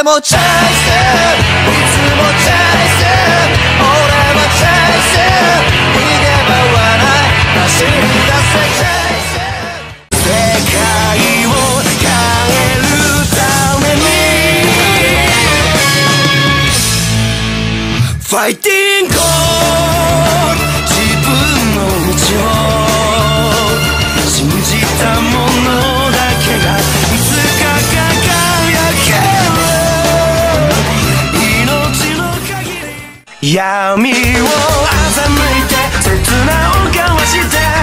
もチャイス、いつもチャイス、俺はチャイス、逃げ場はない走り出せチャイス、世界を変えるためにファイティング自分の道を信じたものだけがいつか輝ける命の限り闇を欺いて切な音交わして